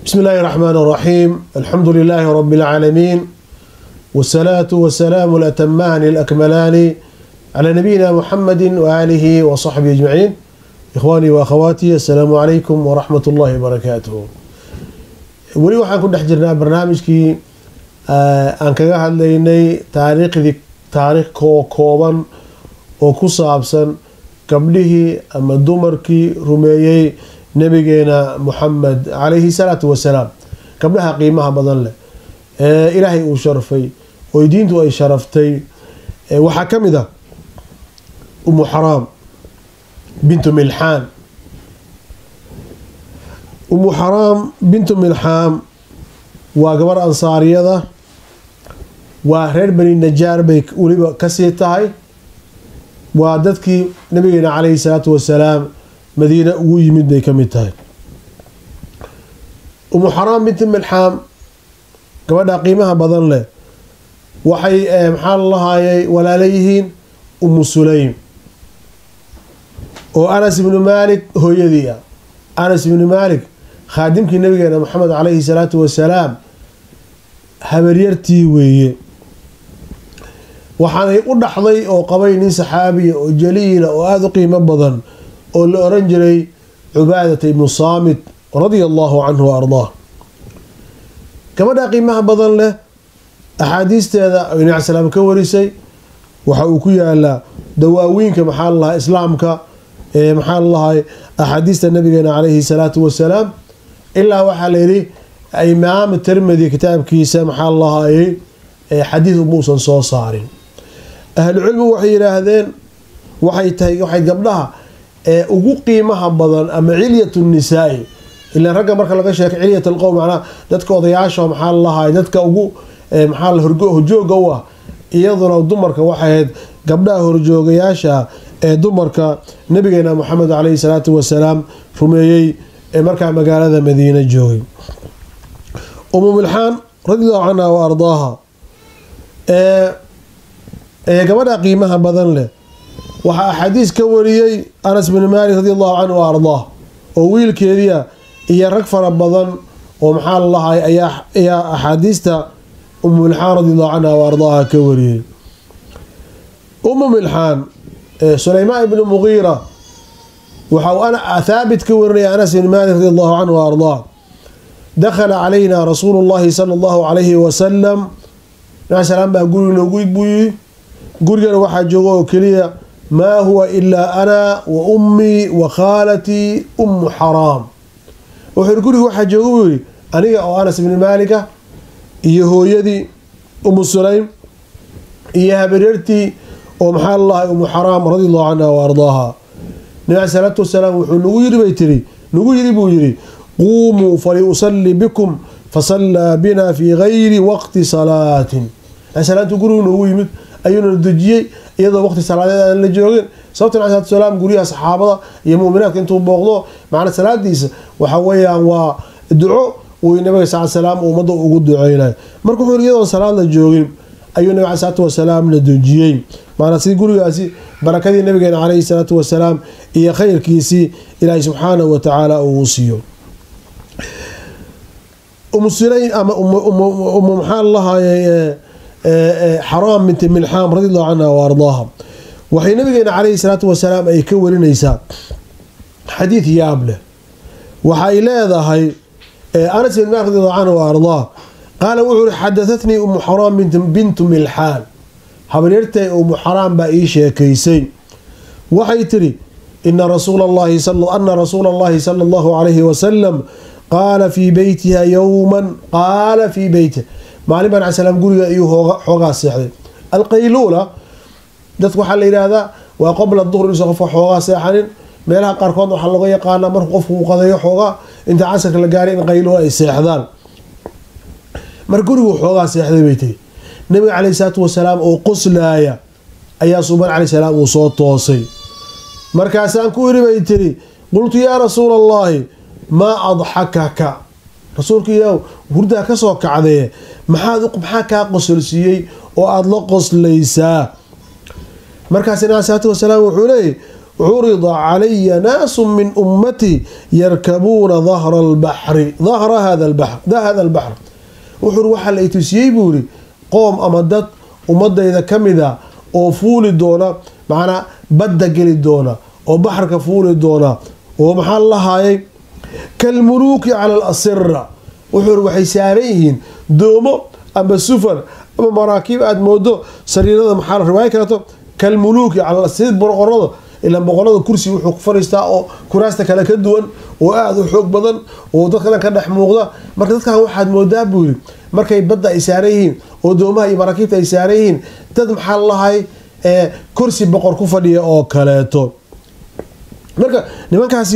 بسم الله الرحمن الرحيم. الحمد لله رب العالمين، والصلاة والسلام الأتمان الأكملان على نبينا محمد وآله وصحبه أجمعين. إخواني وأخواتي، السلام عليكم ورحمة الله وبركاته. ولي waxaan ku dhex jirnaa barnaamijkii aan kaga hadlaynay taariikh kooban oo ku saabsan gabdhihii ama dumarkii rumeeyey nabigeena Muhammad alayhi salatu wasalaam. gabdhaha qiimaha badan leh ee Ilaahay uu sharfay oo diintu ay sharaftay waxa kamid ah Haram bint Milhan. Haram bint Milhan waa gabar ansaariyada, waa reer bani Najaar bay waliba ka sii tahay, waa dadkii nabigeena alayhi salatu wasalaam madiina ugu yimid bay kamid tahay. Haram bint Milhan gabadha qiimaha badan leh waxay maxaa lahaayay walaalayhiin Sulaym oo Anas ibn Malik hooyadii ah. Anas ibn Malik خادمكي نبينا محمد عليه الصلاة والسلام habaryartii weeye. waxaanay u dhaxday oo qabay nin saxaabi oo jaliil oo aad u qiimo badan oo la oran jiray Ubaadata ibn Saamit radiyallahu anhu wa ardaah. gabadha qiimaha badan leh axaadiisteeda oo Nabi salaam ka warisay waxa uu ku yaala dawaawinka maxaa la islaamka ee maxaa la axaadiista nabigeena alayhi salatu wasalaam. ilaa waxa la yiri imaam Tirmidhi kitaabkiisa maxaa la hayay xadiis muusan soo saarin. ahlu cilmi waxay yiraahdeen waxay gabdhaha ugu qiimaha badan ama cilyatun nisaa ila ragga marka laga sheeko cilyatul qowm macna dadka odayaasha maxaa la hayay dadka ugu maxaa la horjooga waa iyaduna dumarka waxay ahayd gabdhaha horjoogayaasha ee dumarka nabigeena Muhammad alayhi salatu wasalaam rumeeyay marka magaalada Madiina joogay. Milhan radiyallahu anha wa ardaaha gabadha qiimaha badan leh waxa xadiis ka wariyay Anas ibn Malik radiyallahu anhu wa ardaah oo wiilkeediya iyo rag fara badan oo maxaa la lahay ayaa axaadiista Milhan radiyallahu anha wa ardaaha ka wariyay. Milhan Sulaymaan ibn Mughira وحاو أنا ثابت كورني أنس بن مالك رضي الله عنه وأرضاه دخل علينا رسول الله صلى الله عليه وسلم نعم سلام بقول نقول بوي قول واحد جوه كليا ما هو إلا أنا وأمي وخالتي حرام. وحنقول واحد جوه أنا أو أنس بن مالك يهو يدي سليم إياها بريرتي ومحال الله حرام رضي الله عنها وأرضاها. النبي صلى الله عليه وسلم نقول بيتري قوموا فليصلي بكم فصلى بنا في غير وقت صلاة. السلام تقولون نقول أيون الدجية إذا وقت صلاة اللي جوين صوت النبي صلى الله عليه وسلم قولي أصحابه يا مؤمنات أنتم بغضوا معنا صلاة ديس وحويا والدعاء والنبي صلى الله عليه وسلم ومضوا وجود دعينا مركو حرية صلاة اللي جوين أيون النبي صلى الله عليه وسلم للدجية معنا سيقولوا يا سي بركة النبي عليه الصلاة والسلام هي خير كيسي إلهي سبحانه وتعالى أوصيه. سليم أما محال الله حرام بنت ملحان رضي الله عنها وأرضاها. وحين النبي عليه الصلاة والسلام أي كور نيساء حديث يابله وحي لا ذا هي أنس بن مالك رضي الله عنه وأرضاه قال حدثتني حرام بنت ملحان حبريرتي حرام بأيشة كيسي waxay tiri إن رسول الله صلى الله عليه وسلم قال في بيتها يوما معلم عليه السلام قولي أيوه حوغا سيحدي القيلولة دادك وحال هذا وقبل الظهر يسوف حوغا سيحدين ميلها قاركون وحال لغاية قانا مرقف وقضي حوغا انت عاسك لقارين قيلوها السيحدان مرقولي وحوغا سيحدي بيتي النبي عليه الصلاة والسلام وقسلايا أيها صوبان عليه السلام وصوت توصي مركاسان كوري بيتري قلت يا رسول الله ما أضحكك رسولك يا وردا كسوك عليه محاكا قسل سيي وأضلق قسل ليسا مركاسنا عليه الصلاة والسلام وحولي عرض علي ناس من أمتي يركبون ظهر البحر ظهر هذا البحر وحر وحل يتسيبوري قوم أمدت ومدى إذا كمدا أو فول الدونة معنا بدأ قل الدونة أو بحر كفول الدونة ومحل الله هاي كالملوك على الأسرة وحر وحيساريهن دومو أما السفر أما مراكب أدمودو سريرة محل رواية كانت كالملوك على الأسرة برقرده إلا بقولنا كرسي وحق فريستا أو كراستا كلا كدوان وقاعد وحق بدن ودخلنا كنا حموقدا مركز كان واحد مدابوري مركز يبدأ إساريين ودومها يمراكيبتا إساريين تدم حال الله هاي كرسي بقر كفدي أو كلاته مركز نمان كاسي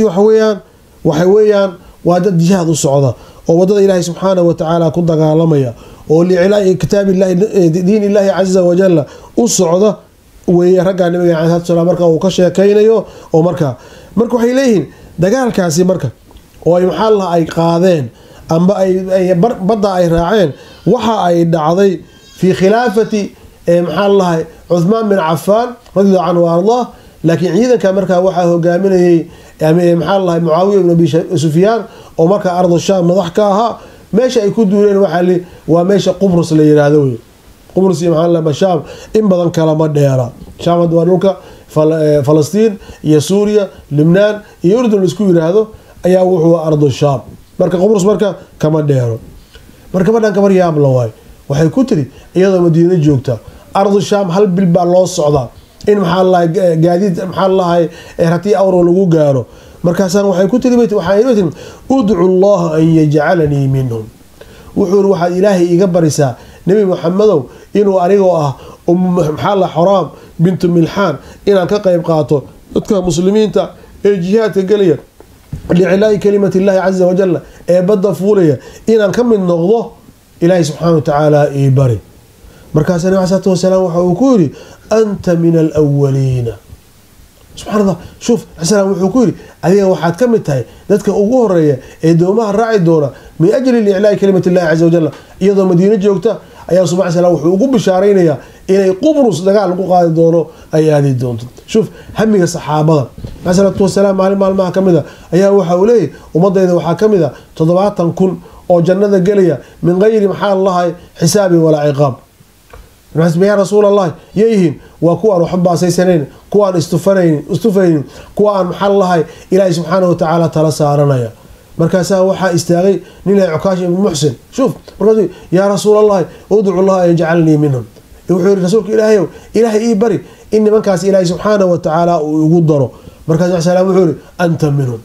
وحويان وادد جهاد الصعودة وودد إلهي سبحانه وتعالى كنت قالميا واللي علاء كتاب الله دين الله عز وجل الصعودة ويرجع النبي عليه الصلاة والسلام مركا وكشة كينيو ومركا waxay leeyihiin dagaalkaasi marka oo ay maxaa la ay qaadeen amba ay badda ay raaceen waxa ay dhacday fi khilaafati maxaa la Uthman bin Affan radiyallahu anhu Allah laakiin ciidanka marka waxa hogaaminayay maxaa la Muawiya ibn Abi Sufyan oo marka ardo Sham madax ka ahaa meesha ay ku duuleen waxa li waa meesha Qubrus la yiraahdo قبرص محل بشام إن بدن كلام ديارا شام دوانوكا فلسطين يا سوريا لبنان يردن الاسكوير هذا أيا وهو أرض الشام مركا قبرص مركا كمان ديارا مركا بدن كمان يام لواي وحي كتري أيضا مدينة جوكتا أرض الشام هل بالله الصعدة إن محل الله قاعدين محل الله هرتي أورو لغو قارو مركا سان وحي كتري بيت وحي بيت أدعو الله أن يجعلني منهم وحور واحد إلهي يقبرسا نبي محمد إنه أريقه محل حرام بنت ملحان إن كقيب قاطو أذكر مسلمين تا الجهات القلية لعلاء كلمة الله عز وجل بدأ فولية إن كم من نغضه إلهي سبحانه وتعالى إبري مركز النبي عليه الصلاة والسلام وحكوري أنت من الأولين سبحان الله شوف السلام وحكوري هذه واحد كم تاي ذاتك أقورية دومها الراعي دورة من أجل لإعلاء كلمة الله عز وجل إذا مدينة جوكتا أيها سبحانه وتعالى وحقوق بشارينيا إلى قبرص دقال قاعد دونه أي هذه دونت شوف همي الصحابة مثلا والسلام على ما كمذا أيها وحوليه ومضى إذا وحكمذا تضبعات كن أو جنة قلية من غير محال الله حساب ولا عقاب نحسب يا رسول الله يهين وكوان وحبا سيسنين كوان استفين كوان محل الله إلهي سبحانه وتعالى تلسارنا مركزها وحا استاغي نيلا عكاش بن محسن شوف مركزي يا رسول الله ادعو الله يجعلني منهم يوحي رسولك إلهي بري إن منكاس إلهي سبحانه وتعالى يقدره مركز السلام وحوري أنت منهم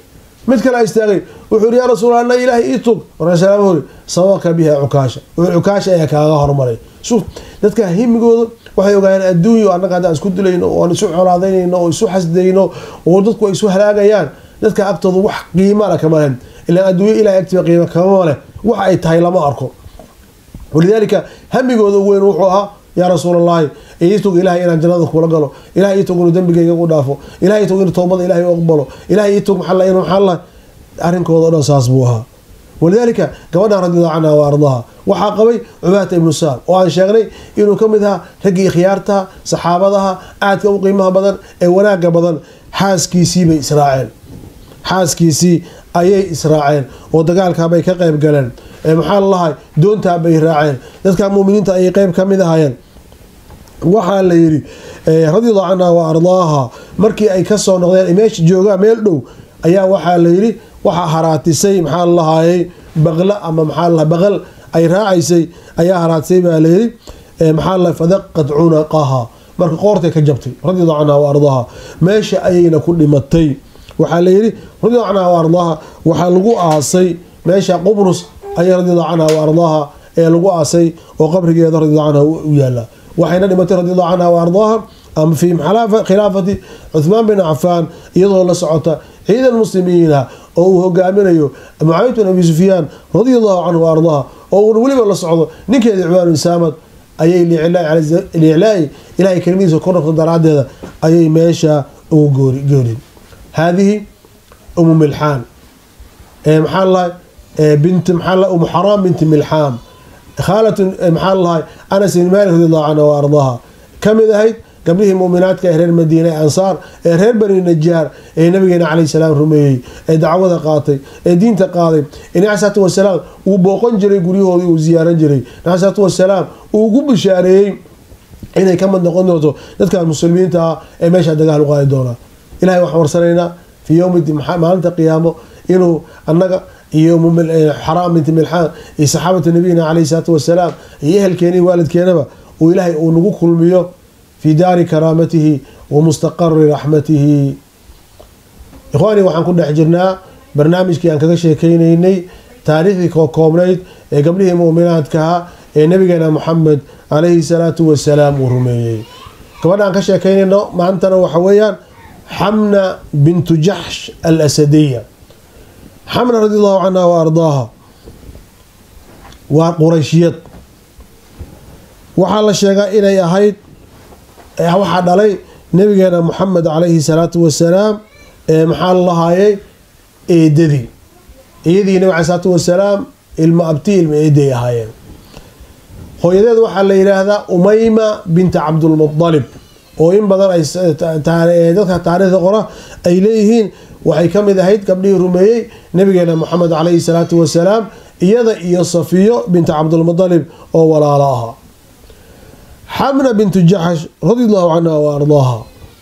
مثل لا يستاغي وحوري يا رسول الله إلهي إيتوك مركز السلام وحوري سواك بها عكاشة وعكاشة إياك أغهر مري شوف ذاتك هم يقول waxay ogaayeen adduunyo annaga hadda isku dilayno oo isu xolaadayno oo isu xasdayno oo dadku ay isu halaagayaan dadka agtooda wax qiimo la kama lahayn ila adduunyo ilaahay agtiisa qiimo kama leh wax ay tahay lama arko walidaalika hamigooda weyn wuxuu ahaa yaa rasuulullaahi iitug ilaahay inaan jannada kula galo ilaahay iitug inuu dambigayga u dhaafo ilaahay iitug inuu toobada ilaahay u aqbalo ilaahay iitug maxalla arrinkooda dhan saas buu ahaa ولذلك قبلنا رضي الله عنها وارضاها وحاقبي عبادة بن سام وأن شغلي إنه كمدها رجي خيارتها صحابتها آت قيمها بدن وناق بدن حاس كيسي بإسرائيل حاس كيسي أي إسرائيل ودقال كابي كقيب قلن محال الله دون تابي راعين ذات كان مؤمنين أي قيب كمدها هاين وحال يري رضي الله عنها وارضاها مركي أي كسر نغير إيماش جوجا ميلدو أيا وحال يري waxa haraatisay maxaa lahaayay baqla ama maxaa la baqal ay raacaysay ayaa haraatisay baa leeyay maxaa la fadaqat unaqaha marka qoortay ka jabtay radiyallahu anha wa ardaha meesha ayayna ku dhimatay waxa leeyay radiyallahu anha wa ardaha waxa lagu aasay meesha Qubrus ay radiyallahu anha wa ardaha ee lagu aasay oo qabrigeeda radiyallahu anha u yaala waxayna dhimatay radiyallahu anha wa ardaha am fi khilaafati Uthman bin Affan iyadoo la socota ciidan muslimiina oo hogaaminayo Muawiya ibn Abi Sufyan radiyallahu anhu wa ardaha oo waliba la socdo ninkeeda Uthman bin Samad ayay li'ilaa'i ilaahay kelmadiisa kornaqo daraadeeda ayay meesha ugu goori هذه أم ملحان محل بنت محل أم حرام بنت ملحام خالة محل أنس بن مالك رضي الله عنه وأرضاها كم إذا هي قبله مؤمنات كهرير مدينة أنصار هرير بني النجار نبينا عليه السلام رمي دعوة قاطي دين تقاضي عليه الصلاة والسلام وبوقن جري قريه وزيارة جري عليه الصلاة والسلام وقب شاري إنه كمان نقول نذكر المسلمين تا ماشي دجال وقايد دونا إلهي وحمر سنينا في يوم ما أنت قيامه إنه أنك يوم حرام بنت ملحان صحابة نبينا عليه الصلاة والسلام يهل كيني والد كينبا وإلهي ونقول كل ميو في دار كرامته ومستقر رحمته. إخواني وحن كنا حجرنا برنامج كي أنكذا شيكيني تاريخي كومريد قبله مؤمنات كها نبينا محمد عليه الصلاة والسلام ورمي كمان أنك شيكيني ما أنتنا وحويا حمنا بنت جحش الأسدية. حمنا رضي الله عنها وأرضاها وقريشيات وحال الشيخة إلى هيد waxaa dhalay nabigeena Muhammad alayhi salatu wasalaam maxaa Allah hayay eedadii nabi alayhi salatu wasalaam ilma abtii ilma eeday ahaayeen hooyadeed waxaa la yiraahdaa Umayma bint Abdul Muttalib oo in badan ay dadka taariikhda qora ay leeyihiin waxay kamid ahayd gabdhii rumeeyay nabigeena Muhammad alayhi salatu wasalaam iyada iyo Safiyo bint Abdul Muttalib oo walaalo ah. حمنا بنت جحش رضي الله عنها وأرضاها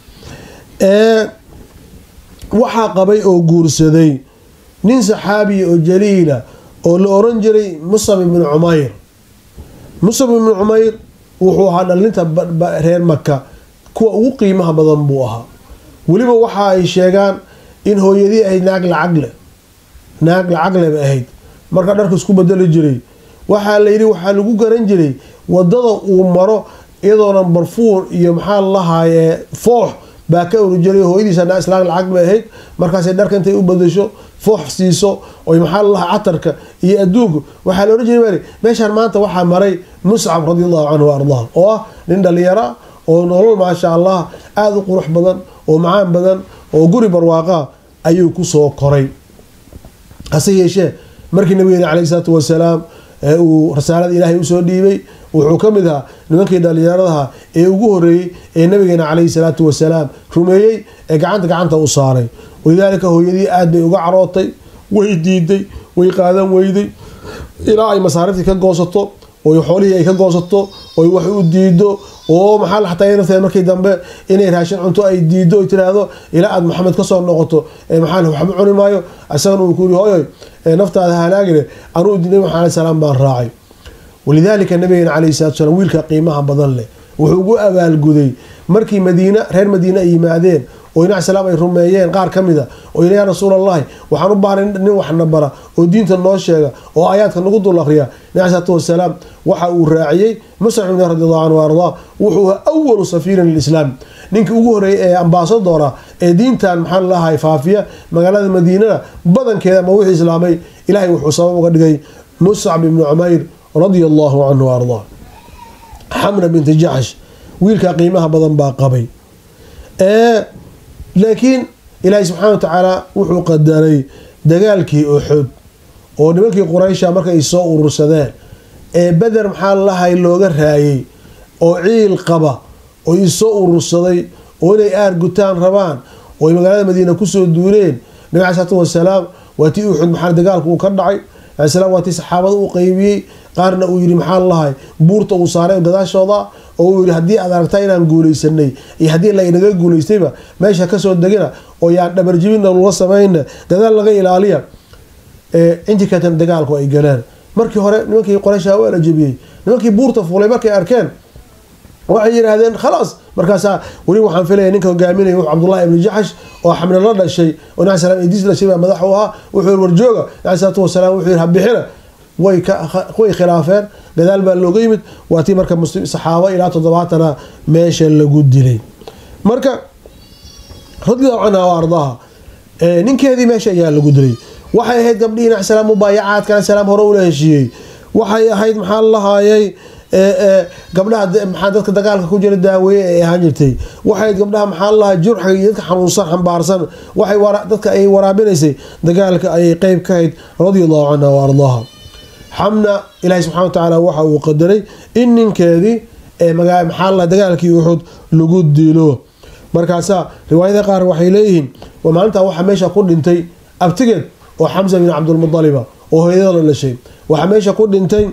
وحا قبي أو قورسدي نين صحابي أو جليلة أو الأورنجري مصعب بن عمير. مصعب بن عمير وحو هذا اللي انت رير مكة كو قيمها بضنبوها ولما وحا أي شيغان إن هو يدي أي ناقل عقل بأهيد مركا داركس كو بدل جري وحا ليري وحا لغو قرن جري wadada uu maro iyadoona barfuur iyo maxaa lahaye foox baa ka urujay hooyadiisa islaam lacag bay ahayd markaas ay dharka intay u badasho foox siiso oo maxaa laha atarka iyo adduunku waxa la oran meeshan maanta waxa maray Mus'ab radiyallahu anhu ardaa oo nin dhalinyara oo nolol ma sha Allah aad u qurux badan oo macaan badan oo guri barwaaqa ayuu ku soo koray hase yeeshee markii nabiga alayhi salatu wasalaam uu risaalada Ilaahay u soo dhiibay wuxuu kamid ahaa nimankii dhalinyaradaha ee ugu horeeyay ee nabigeena alayhi salatu wasalaam rumeeyay ee gacanta u saaray wadaalka hooyadii aad bay uga carootay way diiday way qaadan weyday ilaa ay masaariftii ka goosato oo xoolihii ay ka goosato oo wax u diido oo maxal xataa inay markii dambe inay raashin cunto ay diido ay tiraahdo ilaa aad Maxamed ka soo noqoto maxal wax ma cuni maayo asagana uu ku yiri hooyo naftaada halaagine anuu diinay maxal salaam baan raacay. ولذلك النبي عليه الصلاة والسلام ويلك قيمها بدل له وحقوق أبال جذي مركي مدينة غير مدينة يمادين وينع سلام الرميين قار كمذا ويا رسول الله وحنبر وحنبره ودين الناشئة وآيات النقود الأخرى نبي عليه والسلام وحقوق الراعي مصعب رضي الله عنه وأرضاه وهو أول سفير للإسلام نينك وجوه أمباسادورة دين تان محل الله فافية مجالات المدينة بدن كذا موضوع إسلامي إلهي وحصاب وقد جاي مصعب بن عمير رضي الله عنه وأرضاه. حمنا بنت جحش ويلك قيمها بدن باقبي لكن إلهي سبحانه وتعالى وحو قدري دقالكي أحد ونملكي قريشة مركا يسوء الرسدان بدر محال الله يلوغر هاي وعيل قبا ويسوء الرسدان ولي قتان ربان ومقالات المدينة كسو الدولين نبي عليه الصلاة والسلام واتي أحد محال دقالك وكردعي السلام واتي صحابة وقيبي qaarna uu yiri maxaa lahay buurta uu saaray gadaashooda oo uu yiri hadii aad aragtay inaan guuleysanay iyo hadii la inaga guuleystayba meesha ka soo dagina oo yaa dhabar jibina loo sameeyna dadaal laga ilaaliya intii ka tan dagaalku ay galeen markii hore nimankii Quraysh waa la jabiyay nimankii buurta fuulay markay arkeen waxay yiraahdeen khalaas markaas wali waxaan filayaa ninka hogaaminaya Abdullah ibn Jahsh oo xamna la dhashay oo nabi sallallahu alayhi wasallam madax u ahaa wuxuu warjooga nabi sallallahu alayhi wasallam wuxuu habixina way khilaafeen gadaal baa looga yimid waatii marka muslim saxaabo ilaa 7 meesha lagu dilay marka radiyallahu anha wa ardaha ninkeedii meesha ayaa lagu dilay waxay ahayd gabdhiina salaam mubayacaad kana salaam hore u leeshiyay waxay ahayd maxaa lahaayay gabdhaha maxaa dadka dagaalka ku jira daaweeye ay ahaan jirtay waxay gabdhaha maxaa lahaay jurxiga iyo dadka xanuunsan xambaarsan waxay dadka ay waraabinaysay dagaalka ay qayb ka ahayd radiyallahu anha wa ardaha. حمنا إلهي سبحانه وتعالى وحا وقدري إن كذي maxaa la dagaalkii Uhud lagu dilo markaasa riwaayada qaar waxay leeyihiin maalinta waxa meesha ku dhintay abtigeed oo Hamza bin Abdul Muttalib oo hooyada la dhashay waxa meesha ku dhintay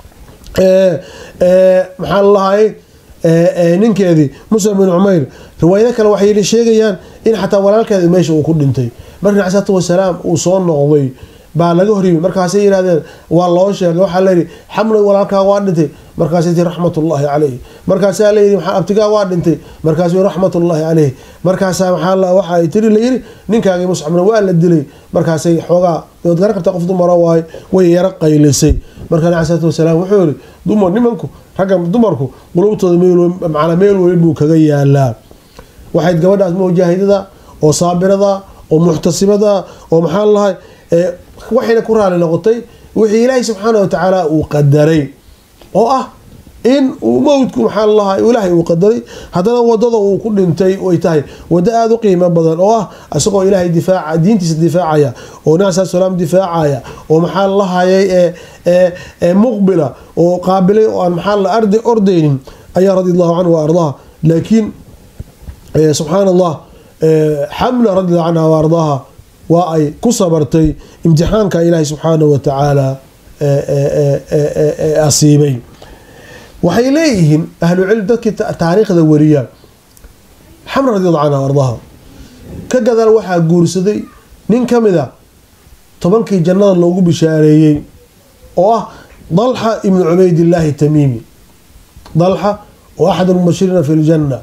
maxaa lahaay ninkeedii Musab bin Umayr riwaayada kale waxay sheegayaan in xataa walaalkeed meesha uu ku dhintay markii Rasuulka wasalaam uu soo noqday baa laga horiyay markaas ay yiraahdeen waa loo sheegay waxa la yiri xamna walaalka waa dhintay markaas ay rahmatullahi alayhi markaas ay leeyihiin waxa abtiga waa dhintay markaas ay rahmatullahi alayhi markaas waxa la waxa ay tiri leeyiri ninkaagii Muscabna waa la dilay markaas ay xoogaa dood gaar qabta qof dumar way yara qaylisay markaas Rasuulka wasalaam wuxuu yiri dumar nimanku ragga dumarku qulubtooda meel weyn buu kaga yaalaa waxay gabadhaas mujaahidada oo saabirada oo muhtasibada oo maxaa lahaay waxayna ku raali noqotay wixii Ilaahay subhanahu wa ta'ala uu qadaray oo ah in uu mawdku maxaa lahaay Ilaahay uu qadaray hadana wadada uu ku dhintay oo ay tahay wada aad u qiimo badan oo ah asagoo Ilaahay difaaca diintiisa difaacaya oo naasa salaam difaacaya oo maxaa lahaayay muqbila oo qaabilay oo maxaa la ordaynin ayaa radiyallahu anhu wa ardaa laakiin subhanallah Hamla radiyallahu anha wa ardaaha وأي كصبرتي امتحان كإلهي سبحانه وتعالى أصيبي وحيليهم أهل العلم ذلك تاريخ ذورية حمر رضي الله عنها وارضاها كذا الوحى قورسدي نين كمذا طبعا كي جنة الله بشاريين ضلحة ابن عبيد الله التميمي ضلحة وأحد المبشرين في الجنة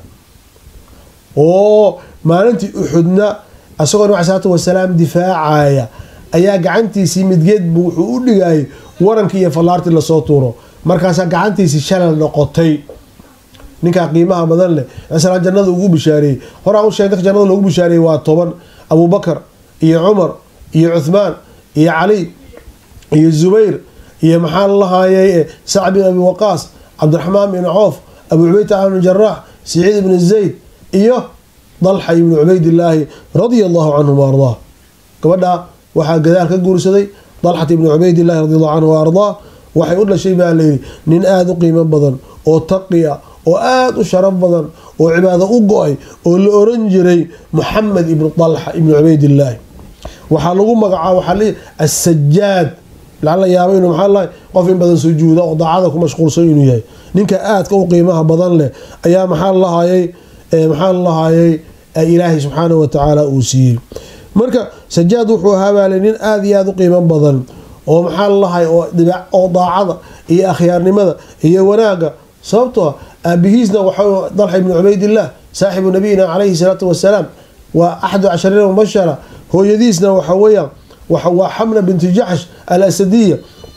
ما ننتي أحدنا asagoo Nabi sallallahu alayhi wasallam difaacaya ayaa gacantiisii midgeed buu wuxuu u dhigay warankii iyo falaartii la soo tuuro markaas gacantiisii shalal noqotay ninka qiimaha badan leh asal jannada ugu bishaareeyay hore uu sheegay jannada lagu bishaareeyay waa 10 Abu Bakar iyo Umar iyo Uthman iyo Ali iyo Zubair iyo maxal lahaayay Sa'd bin Abi Waqqas Abdurrahman bin Auf Abu Ubaydah bin Jarrah Sa'id bin Zayd iyo ضلحة بن عبيد الله رضي الله عنه وارضاه كبدا وحا قدال كغورسدي ضلحة بن عبيد الله رضي الله عنه وارضاه وحا يقول له شيء بقى لي نين آد قيمة بدن او تقية او آد شرف بدن او عبادة او قوي او الأورنجري محمد بن طلحة بن عبيد الله وحا لغو مقعا وحا لي السجاد لعل يابين محا الله قفين بدن سجودة وضعادكم مشغول سينو ياي نينك آد كو قيمة بدن له ايا محا الله هاي محا الله هاي إلهي سبحانه وتعالى أوسيه مركا سجاد وحو هابالين آذ ياذو قيما بضل ومحا الله أو ضاعضة هي أخيار لماذا هي وناقة صوتها أبيهيزنا وحو ضلحة بن عبيد الله صاحب نبينا عليه الصلاة والسلام و11 مبشرة هو يديسنا وحويا وحوا حملة بنت جحش الأسدية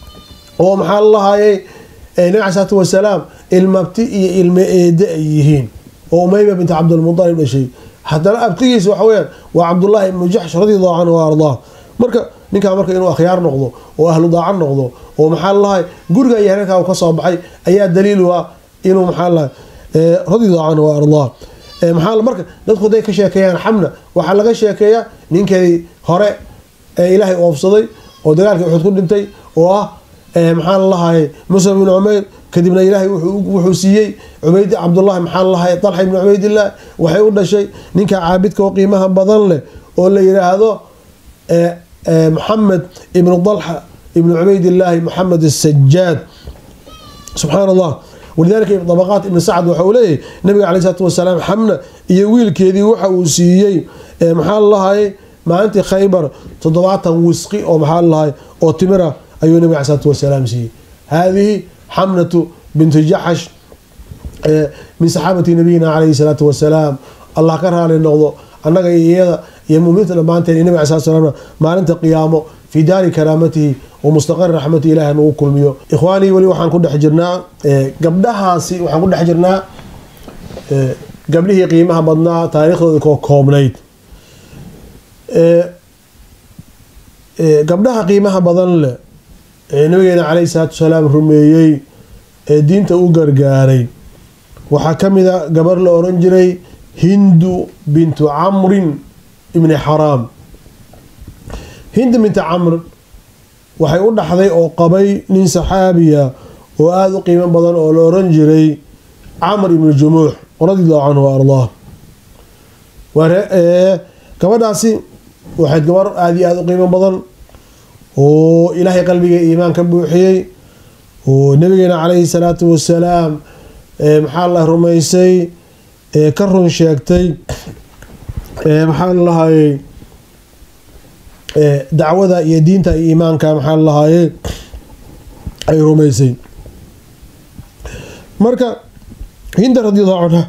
ومحا الله هاي نبي عليه الصلاة والسلام المبتئي المئدئيهين وأميمة بنت عبد المطلب شيء حتى لا أبتيس وحويان وعبد الله بن جحش رضي الله عنه وأرضاه مركا نينكا مركا إنه أخيار نقضو وأهل ضاعن نقضو ومحال الله قرقا يهنكا وكصاب حي أي دليل إنه محال الله رضي الله عنه وأرضاه محال مركا ندخل ديك شيكيان حمنا وحلقا شيكيا نينكا هراء إلهي وافصدي ودقالك وحد كل انتي محال الله موسى بن عمير كدبنا إلهي وحوسيي عبيد عبد الله محال الله طلحة بن عبيد الله وحيقولنا شيء نينك عابدك وقيمها بضل له ولا يرى هذا محمد ابن طلحة ابن عبيد الله محمد السجاد سبحان الله ولذلك طبقات ابن سعد وحوليه النبي عليه الصلاة والسلام حمنا يويل كذي وحوسيي محال الله ما أنت خيبر تضبعتها وسقي أو محال الله أو تمرة أيها النبي عليه الصلاة والسلام سي هذه حملة بنت جحش من صحابة نبينا عليه الصلاة والسلام الله كرها للنغضو أنك يموميت لما أنت النبي عليه الصلاة والسلام ما أنت قيامه في دار كرامته ومستقر رحمة الله وكل ميو إخواني ولي وحان كنا حجرنا قبلها وحان كنا حجرنا قبله قيمها بدنا تاريخ كومنيت قبلها قيمها بدن نبينا عليه الصلاة والسلام رميي دينتا u gargaaray waxa kamida gabar la oran jiray Hindu bint Amr ibn Haram Hind bint Amr waxay u dhaxday oo qabay nin saxaabiya oo aad u qiimo badan oo la oran jiray camr ibn jumuux radiallahu canhu wa ardaah. gabadhaasi waxayd gabar aada iyo aada u qiimo badan oo ilaahay qalbiga iimaan ka buuxiyey oo nabigeena calayhi salaatu wasalaam maxaa la rumaysay ka run sheegtay maxaa lahayey dacwada iyo diinta iyo iimaanka maxaa lahayey ay rumaysay. marka hinda radiallahu canha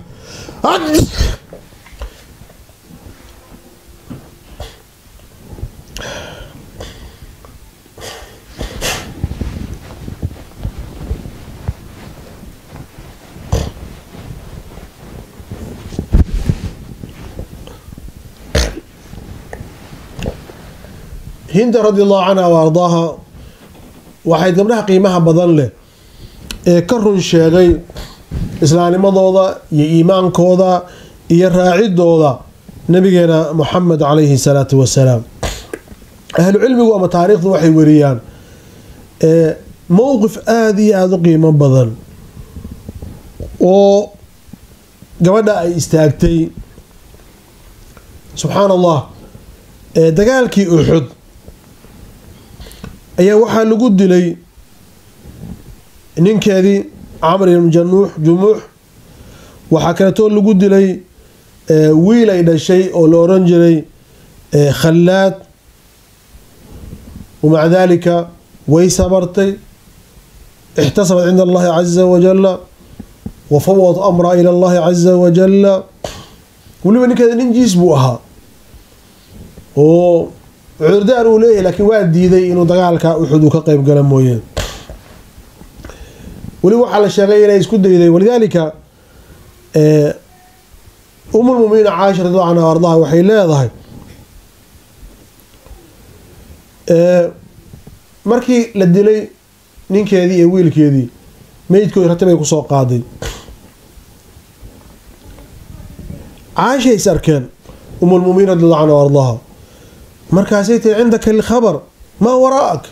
hinda radiallahu canha wa ardaaha waxay gabdhaha qiimaha badan leh ee ka run sheegay islaamnimadooda iyo iimaankooda iyo raacidooda nabigeena moxamed calayhi salaatu wasalaam. ahlu cilmigu ama taariikhdu waxay weriyaan mowqif aada iyo aada u qiimo badan oo gabadha ay istaagtay. subxaan allah, dagaalkii uxud ayaa waxaa lagu dilay ninkeedii camr ibn jumuux. waxaa kaleetoo lagu dilay wiil ay dhashay oo la oran jiray khallaad. wamaca dalika way sabartay, ixtasabat cinda allahi caza wajala wa fawadat amra ila allahi caza wajala. weliba ninkeeda nin jiis buu ahaa oo cudurdaar uu leeyahay, laakiin waa diiday inuu dagaalka uxud uu ka qeyb gala mooyeen. weliba waxaa la sheegay inay isku dayday. walidaalika umulmuminiin caaisha radiallahu anha ardaha waxay leedahay markii la dilay ninkeedii iyo wiilkeedii meydkoodi ratibay kusoo qaaday. caaishay is arkeen umulmuminiin radiallahu anha ardaha, markaasay tiri cindaka alkhabar maa waraa'ak.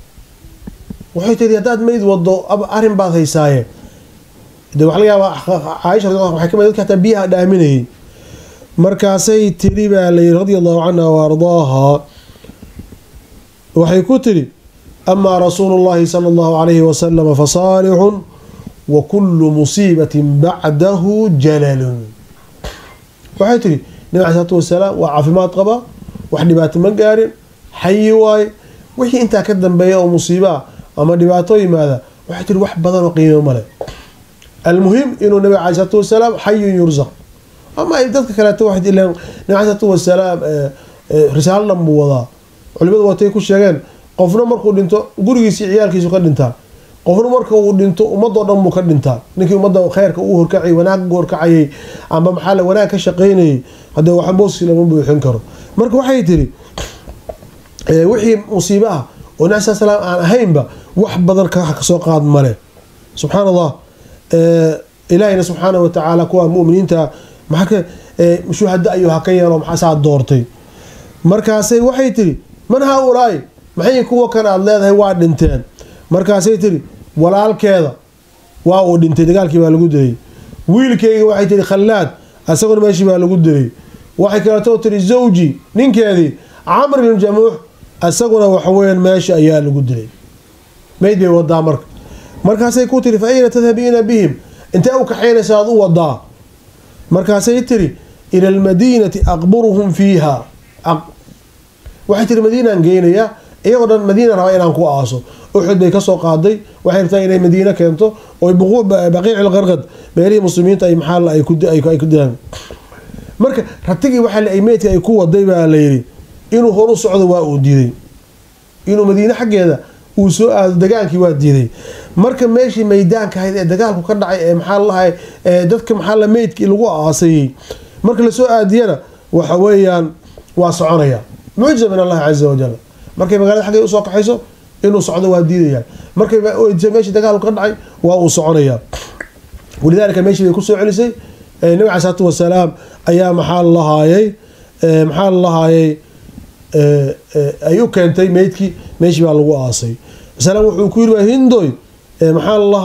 waxay tiri haddaad meyd wado arrin baad haysaaye. de waxa laga yaabaa caaisha waxay kamid dadka hataa biyaha dhaaminayay. markaasay tiri baa layiri radiallahu canha wa ardaaha, waxay ku tiri amaa rasuulu llahi sala allahu calayhi wasalama fasaalixun wa kullu musiibatin bacdahu jalalun. waxay tiri nabi cala salaatu wasalaam waa caafimaad qaba, wax dhibaato ma gaarin, xayi waaye. wixii intaa ka dambeeya oo musiibaa ama dhibaato yimaada waxay tiri wax badan oo qiimo male. almuhim inuu nabiga cala salaatu wasalaam xayun yursaq. ama ay dadka kaleeto waxay ileen nabi cala salaatu wasalaam risaalo dhan buu wadaa. culimadu watay ku sheegeen qofna markuu dhinto gurigiisi ciyaalkiisu ka dhintaa, qofna marka uu dhinto ummadoo dhan buu ka dhintaa. ninkii ummadda khayrka uu horkacayay, wanaag horkacayay ama maxaa la wanaag ka shaqaynayay, haddee waxa booski lama buuxin karo. marka waxay tiri wixii musiibo ah oo nabi sal slam aan ahaynba wax badan kasoo qaad male. subxaan allah, ilaahayna subxaana wa tacaala kuwa muminiinta maxaa shuhada ayuu haka yeelo maxaasaa doortay. markaasay waxay tiri man haa-ulaai, maxay kuwa kan aada leedahay waa dhinteen. markaasay tiri walaalkeeda waa uu dhintay, dagaalkii baa lagu dilay. wiilkeyga waxay tiri khallaad, asaguna meeshii baa lagu dilay. waxay kaleetoo tiri zawji, ninkeedii camr ibn jamuux, asaguna waxaweyaan meesha ayaa lagu dilay. meyd bay wadaa marka. markaasay ku tiri fa ayna tadhabiina bihim, intee u kaxaynaysa aad u wadaa? markaasay tiri ila almadiinati aqburuhum fiiha. waxay tiri madiinaan geynayaa, iyagoo dhan madiina rabaa inaan ku aaso. uxud bay kasoo qaaday, waxay rabtaa inay madiine keento oo baqiic ilqarqad meelihii muslimiinta ay maxaalla ay ku dilaan. marka ratigii waxaa ay meydka ay ku waday baa layidhi inuu horu socdo waa uu diiday, inuu madiine xaggeeda uu soo aado dagaalkii waa diiday. marka meeshii maydaanka ahayd ee dagaalku ka dhacay ee maxaa lahay dadka maxaalla meydkii lagu aasayay, marka lasoo aadiyana waxa weeyaan waa soconaya. mucjiza min allahi caza wajal. markay magaalada xaggay usoo kaxayso inuu socdo waa diidayaan, markay meeshii dagaalku ka dhacay waa uu soconaya. walidaalika meeshii bay kusoo celisay. nabi cala salaatu wasalaam ayaa maxaa lahaayay ay u keentay meydkii, meeshii baa lagu aasay. masalan wuxuu ku yiri waa hindoy محل الله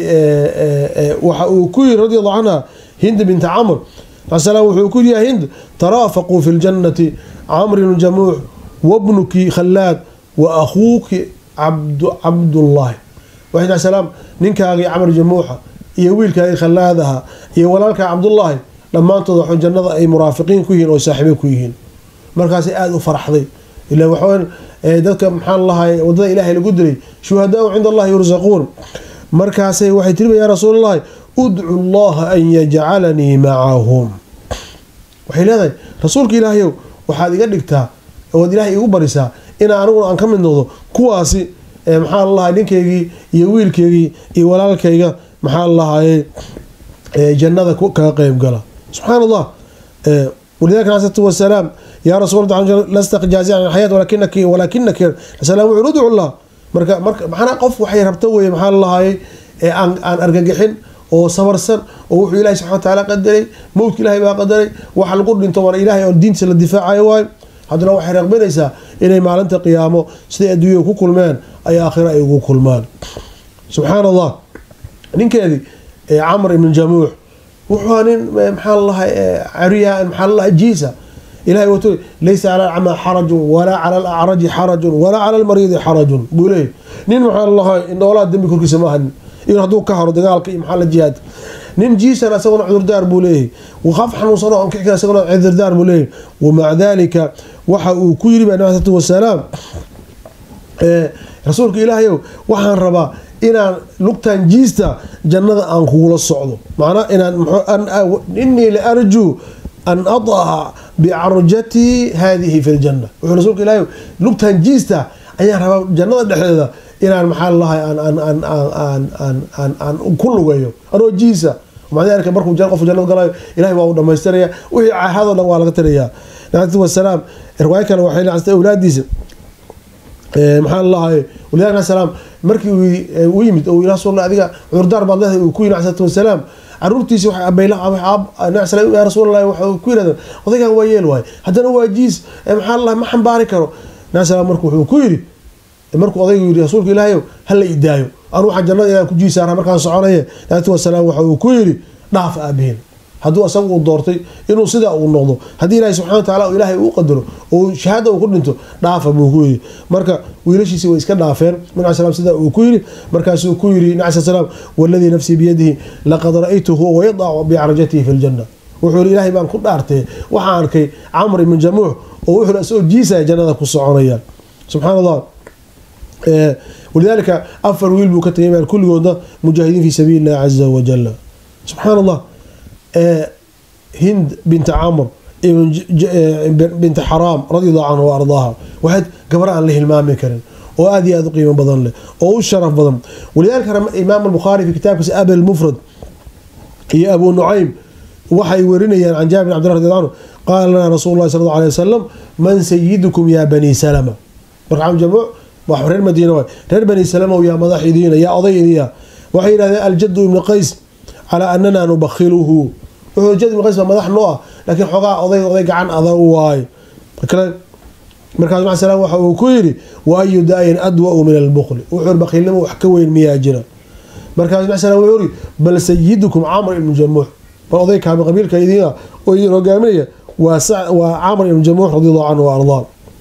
وكوي رضي الله عنها هند بنت عمرو السلام وكوي يا هند ترافقوا في الجنة عمرو بن الجموح وابنك خلاد وأخوك عبد الله واحد عليه السلام ننكاغي عمرو جموحة يويلك خلادها يولالك عبد الله لما توضحوا الجنة أي مرافقين كويهن أو صاحبين كويهن مركز آد فرحضي إلا وحوان ذلك محال الله وضع إلهي لقدري شهداء عند الله يرزقون مركز وحي تلبي يا رسول الله ادعو الله أن يجعلني معهم وحي لذي رسولك إلهي وحادي قد لكتا ود إلهي يقبرسا إن أنو أن كم النوضو كواسي محال الله لنكيغي يويلكيغي يولالكيغي محال الله جنة كقيم قال سبحان الله ولذلك عليه الصلاة والسلام يا رسول الله لست جازعا عن الحياة ولكنك سلام ادعو الله مركا maxana qof waxay rabto way maxaa lahaay aan argagixin oo sabarsan oo wuxuu Ilaahay subhanahu wa ta'ala qadaray mawdka Ilaahay baa qadaray waxa lagu dhinto war Ilaahay oo diinta la difaacayo way hadana waxay raqbanaysaa inay maalinta qiyaamo sida adduunyo ku kulmeen ay aakhira ay ugu kulmaan subhanallah ninkeedii Amr ibn Jamuh wuxuu nin maxaa lahaay ariya maxaa lahaay jiisa إلهي وتقول ليس على الأعمى حرج ولا على الأعرج حرج ولا على المريض حرج بقوله نين محل الله إن أولاد دم بكل كسماهن إن هدو كهر دقالك محل الجهاد نين جيسنا سوون عذر دار بقوله وخاف حنو صنعهم كحكنا سوون عذر دار بقوله ومع ذلك وحا كيري بأنه عليه السلام رسولك إلهي وحا ربا إن لقتان جيستا جنة أنقول الصعود معناه إني لأرجو أن أضع بعرجتي هذه في الجنة ورسولك الله لقتان جيستا أيها ربا جنة الدحيدة إن المحال الله أن كل ويو أنا جيسا ومع ذلك بركم جنة في جنة قال إلهي وأودا ما يستريا وهي هذا لو على قتريا نعم والسلام رواية كانوا وحيلا عن أولاد ديس محال الله ولذلك السلام مركي ويمد أو إلى صلى الله عليه عردار بعض الله وكوين عليه والسلام عرورتيسي waxay abayla naas ya rasuul wuxuu ku yiraahdo odaygan waa yeel waay hadana waa jiis maxaa Allah ma xambaari karo naas markuu wuxuu ku yiri markuu odaygu yiri rasuulka Ilaahay hal la idaayo anu waxa jannada inaan ku jiisaana markaan soconayo naas wasalaam wuxuu ku yiri dhaaf aabeen haduu asagu doortay inuu sida uu noqdo hadii Ilaahay subhanahu wa ta'ala Ilaahay uu qadaro oo shahaada uu ku dhinto dhaafa buu ku yiri marka wiilashiisi way iska dhaafeen min asalaam sida uu ku yiri markaas uu ku yiri naas salaam walladhi nafsi bi yadihi laqad ra'aytuhu wa yad'u bi arjatihi fil janna wuxuu Ilaahay baan ku dhaartay waxaan arkay Amr ibn Jamuh oo wuxuu soo jiisay jannada ku soconayaan subhanallah ولذلك أفر ويل بكتيم الكل جوده مجاهدين في سبيل الله عز وجل سبحان الله هند بنت عمرو بنت حرام رضي الله عنه وارضاها واحد قبراء له المام كرن وادي هذا قيمه بدن له او الشرف بدن ولذلك الامام البخاري في كتابه ابي المفرد هي ابو نعيم وحي ورينا عن جابر بن عبد الله رضي الله عنه قال لنا رسول الله صلى الله عليه وسلم من سيدكم يا بني سلمة برعام جموع وحرير المدينه رير بني سلمة ويا مضاحيدين يا قضيديا وحي الجد بن قيس على اننا نبخله وهو جد من قيس مدح نوع لكن حقا oday gacan adag waay kale markaas ma salaam waxa uu ku yiri wa ayu da'in adwa min al-bukhl wuxuu bakhilnimo wax ka weyn miyaa jira markaas ma salaam wuxuu yiri bal sayyidukum Amr ibn Jamuh oday ka qabiilka idina oo idin hogaaminaya wa Amr ibn Jamuh radiyallahu anhu wa arda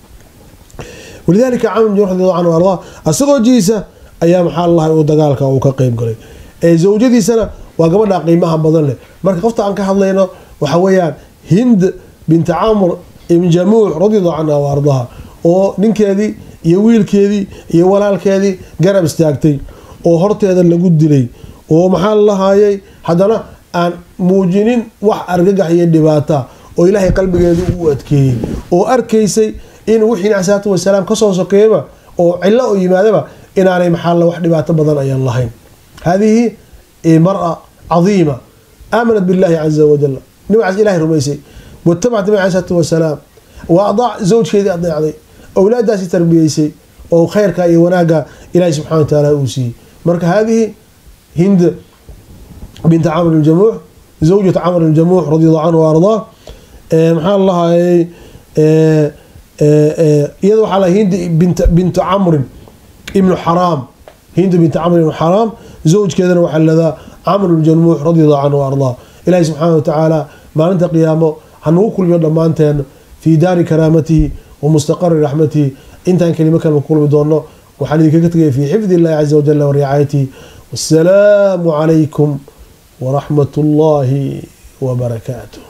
ولذلك Amr ibn Jamuh radiyallahu anhu wa arda asagoo jiisa ayaa maxaa Allah uu dagaalka uu ka qayb galay zawjadiisana waa gabadha qiimaha badan leh marka qofta aan ka hadlayno waxa weeyaan Hind bint Amr ibn Jamuh radiyallahu anha wa ardaha oo ninkeedii iyo wiilkeedii iyo walaalkeedii garab istaagtay oo horteeda lagu dilay oo maxaa la haayay hadana aan muujinin wax argagax iyo dhibaato oo Ilaahay qalbigeedu u adkeeyay oo arkaysay in wixii naxsaatu wasalaam ka soo sokeeyba oo cilla u yimaadaba inaanay maxaa la wax dhibaato badan ay lahayn هذه مرأة عظيمة آمنت بالله عز وجل نبعث إلهي رميسي واتبعت النبي عليه الصلاة والسلام وأضاع زوج كذي أضيع عليه أولادها تربيسي أو خير كاي وناقة إلهي سبحانه وتعالى أوسي مرك هذه هند بنت عمرو بن الجموح زوجة عمرو بن الجموح رضي الله عنه وأرضاه محال الله يضح على هند بنت عمرو ابن حرام هند بنت عمرو بن حرام زوج كذا وحلذا عمرو بن جموح رضي الله عنه وارضاه. إلهي سبحانه وتعالى ما أنت قيامه هنوكل يوم ما أنت في دار كرامته ومستقر رحمته. انت ان كلمه كان نقول بدونه وحنيك في حفظ الله عز وجل ورعايته. والسلام عليكم ورحمة الله وبركاته.